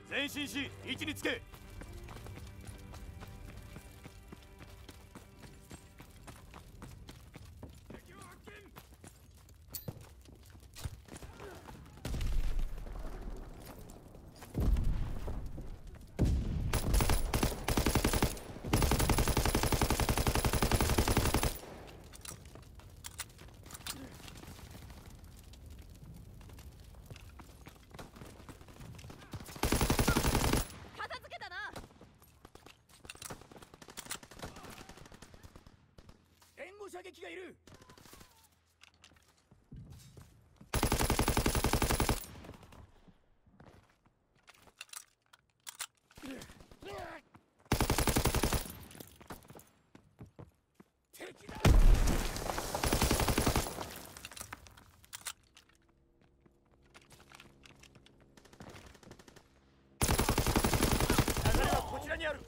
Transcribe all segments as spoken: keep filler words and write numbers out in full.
前進し位置につけ。射撃がいる。敵だ。流れはこちらにある。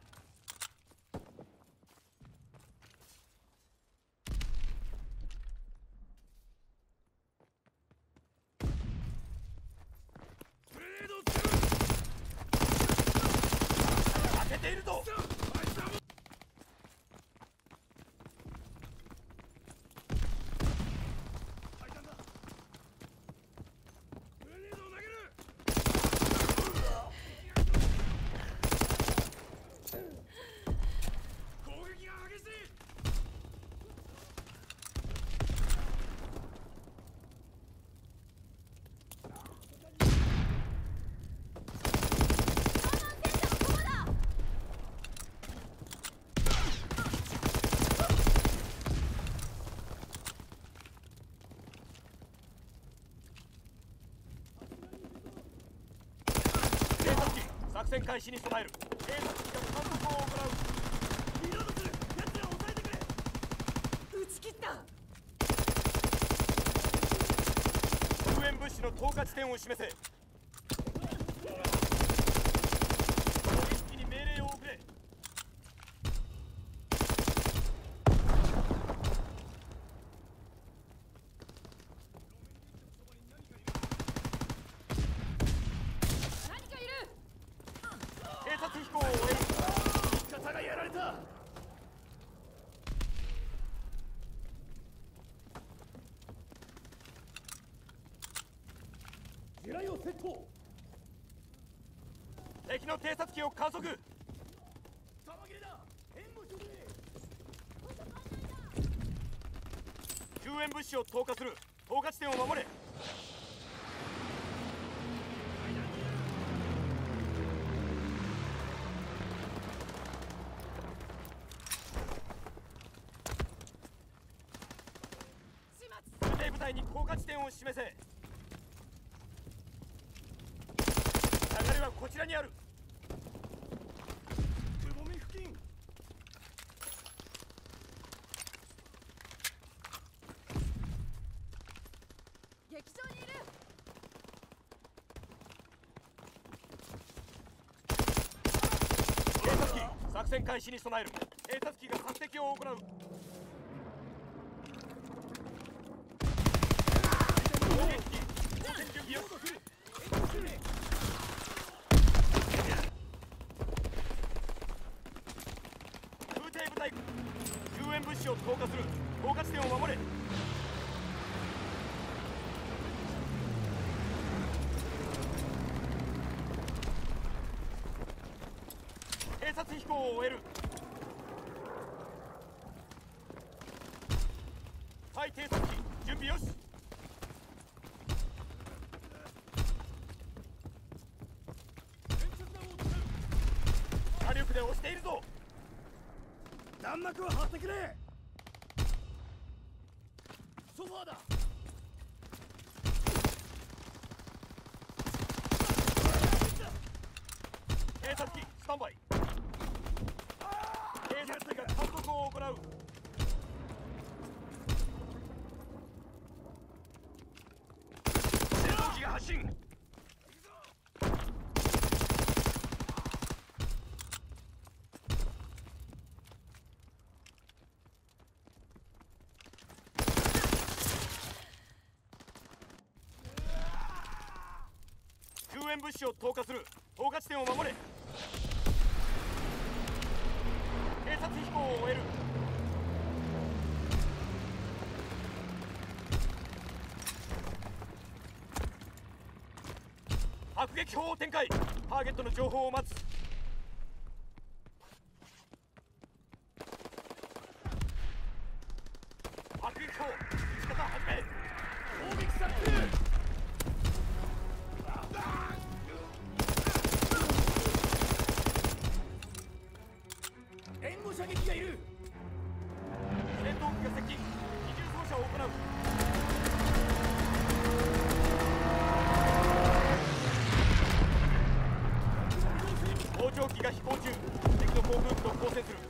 いるぞ。攻撃が激しい。作戦開始に備える。警察機が監督を行う。リロードする。奴らを抑えてくれ。撃ち切った。救援物資の投下地点を示せ。攻撃機に命令を送れ。偵察飛行を終える。味方がやられた。地雷をセット。敵の偵察機を観測。弾切れだ。援護してくれ。救援物資を投下する。投下地点を守れ。部隊に降下地点を示せ。流れはこちらにある。くぼみ付近。 劇場にいる。 偵察機作戦開始に備える。偵察機が索敵を行う。空挺部隊救援物資を投下する。投下地点を守れ。偵察飛行を終える。対偵察機準備よし。火力で押しているぞ。弾幕を張ってくれ。ソファーだ。偵察機スタンバイ。偵察機が監督を行う。戦闘機が発進。救援物資を投下する。投下地点を守れ。偵察飛行を終える。迫撃砲を展開。ターゲットの情報を待つ。迫撃砲撃ち方始め。攻撃されてる。援護射撃がいる。戦闘機が接近。二重操作を行う。盗聴機が飛行中。敵の航空機と交戦する。